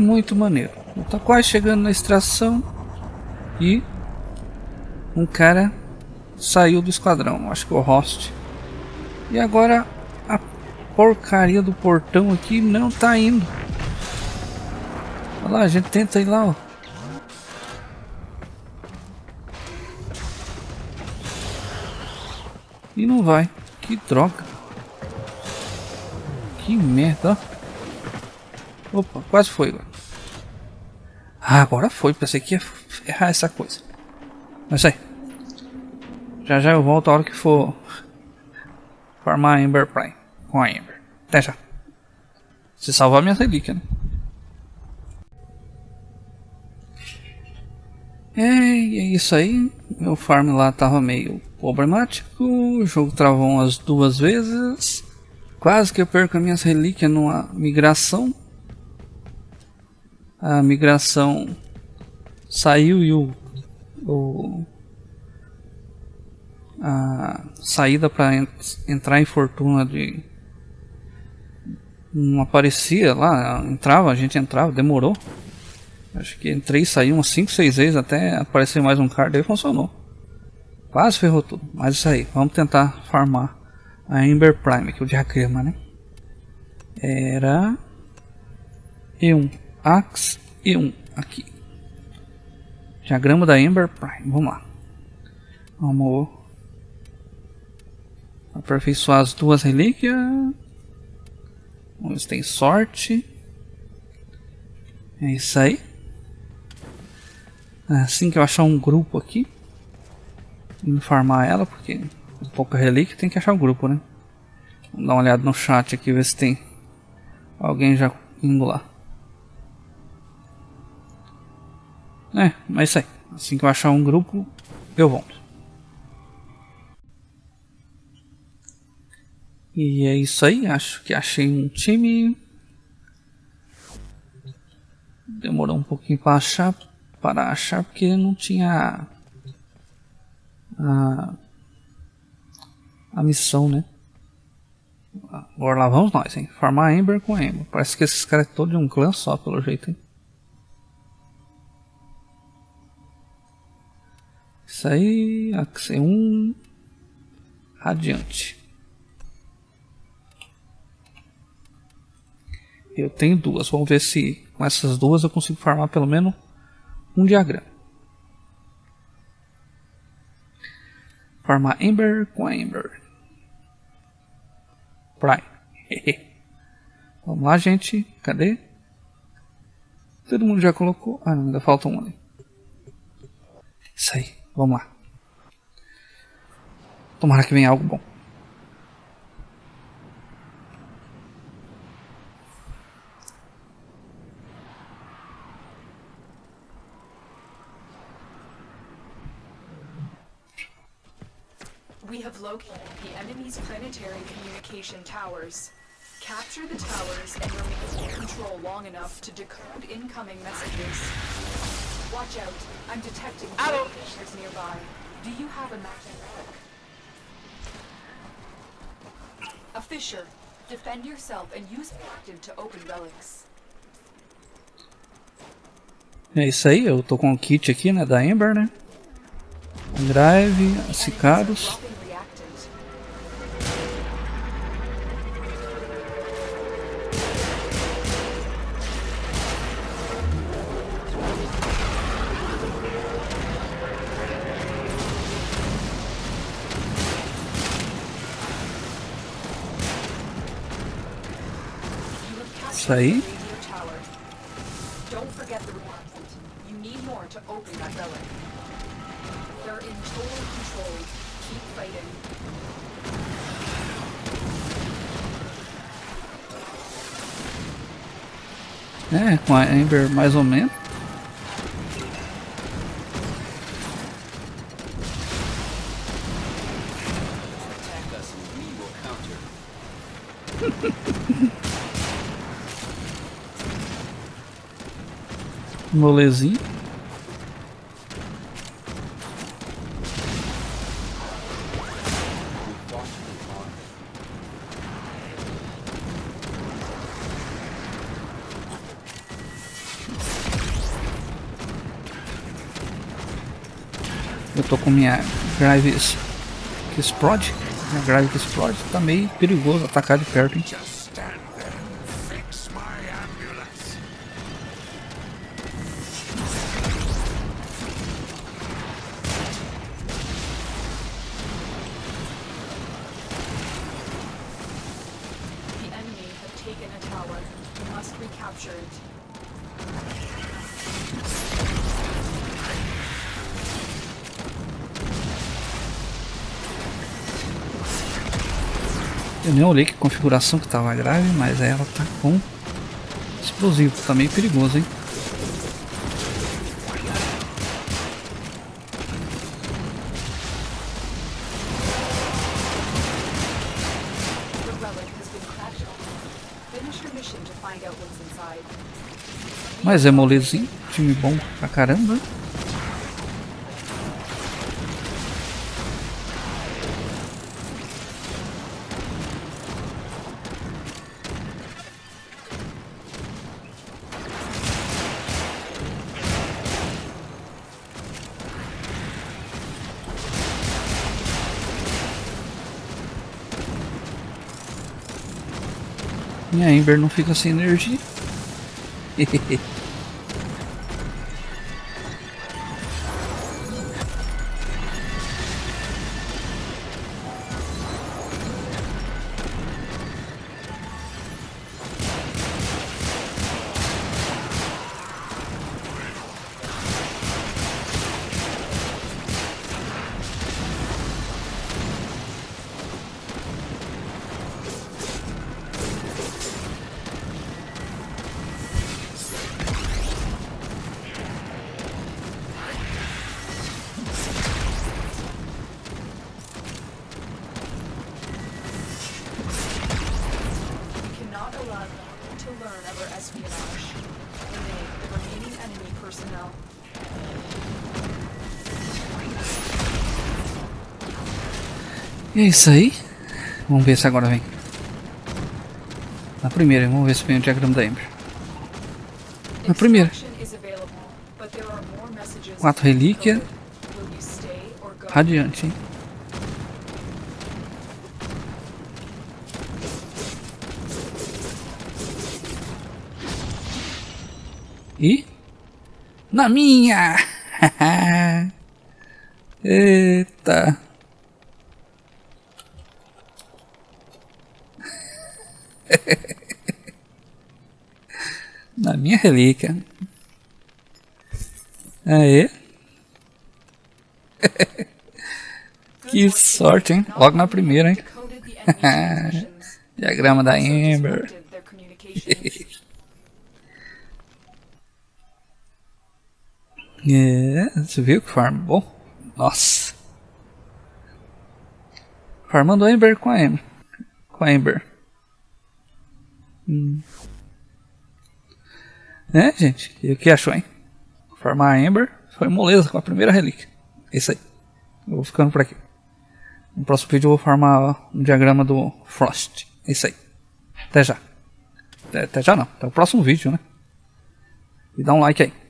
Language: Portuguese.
muito maneiro. Tá quase chegando na extração e um cara saiu do esquadrão, acho que o host. E agora a porcaria do portão aqui não tá indo. Olha lá, a gente tenta ir lá, ó. E não vai. Que droga. Que merda, ó. Opa, quase foi agora. Ah, agora foi. Pensei que ia errar essa coisa. Mas aí. Já já eu volto a hora que for farmar a Ember Prime com a Ember. Até já. Se salvar minha relíquia, né? E é isso aí. Meu farm lá tava meio problemático. O jogo travou umas 2 vezes. Quase que eu perco as minhas relíquias numa migração. A migração saiu e a saída para entrar em fortuna de não aparecia lá. A gente entrava, demorou. Acho que entrei e saí umas 5, 6 vezes até aparecer mais um card, aí funcionou. Quase ferrou tudo, mas isso aí, vamos tentar farmar a Ember Prime, que é o diagrama, né? Era E1, Axe E1 aqui. Diagrama da Ember Prime, vamos lá. Vamos aperfeiçoar as 2 relíquias. Vamos ver se tem sorte. É isso aí. Assim que eu achar um grupo aqui, vou farmar ela, porque com pouca relíquia tem que achar o grupo, né? Vamos dar uma olhada no chat aqui, ver se tem alguém já indo lá. Mas é isso aí. Assim que eu achar um grupo, eu volto. E é isso aí, acho que achei um time. Demorou um pouquinho para achar, porque não tinha a missão, né? Agora lá vamos nós, hein? Farmar Ember com Ember. Parece que esses caras é todos de um clã só, pelo jeito, hein? Isso aí, Axe 1 Radiante. Eu tenho 2, vamos ver se com essas 2 eu consigo farmar pelo menos um diagrama. Farmar Ember com Ember Prime. Vamos lá, gente. Cadê? Todo mundo já colocou? Ah, não, ainda falta um ali. Isso aí, vamos lá. Tomara que venha algo bom. We have located the enemy's planetary communication towers. Capture the towers and remain in control long enough to decode incoming messages. Watch out, I'm detecting fissures nearby. Do you have a magic relic? A fissure. Defend yourself and use active to open relics. É isso aí, eu tô com o kit aqui, né, da Ember, né? Drive, Sicaros. Isso aí. Don't forget the requirement. You need more to open that relic. They're in total control. Keep fighting. Com a Ember mais ou menos. Molezinho. tô com minha Graves que explode. Minha Grave que explode. Tá meio perigoso atacar de perto, hein? Eu nem olhei que configuração que tava grave, mas ela tá com explosivo, tá meio perigoso, hein? Mas é molezinho, time bom pra caramba. Minha Ember não fica sem energia. E é isso aí. Vamos ver se agora vem. Na primeira, vamos ver se vem o diagrama da Ember. Na primeira. 4 relíquias. Radiante, hein? E? Na minha! Eita! Na minha relíquia. Aê. Que sorte, hein? Logo na primeira, hein? Diagrama da Ember. Você viu que farm bom? Nossa. Farmando a Ember com a Ember. Com a Ember. É, gente, e o que achou, hein? Farmar a Ember foi moleza com a primeira relíquia. É isso aí. Eu vou ficando por aqui. No próximo vídeo eu vou farmar um diagrama do Frost. É isso aí. Até já. Até já não. Até o próximo vídeo, né? E dá um like aí.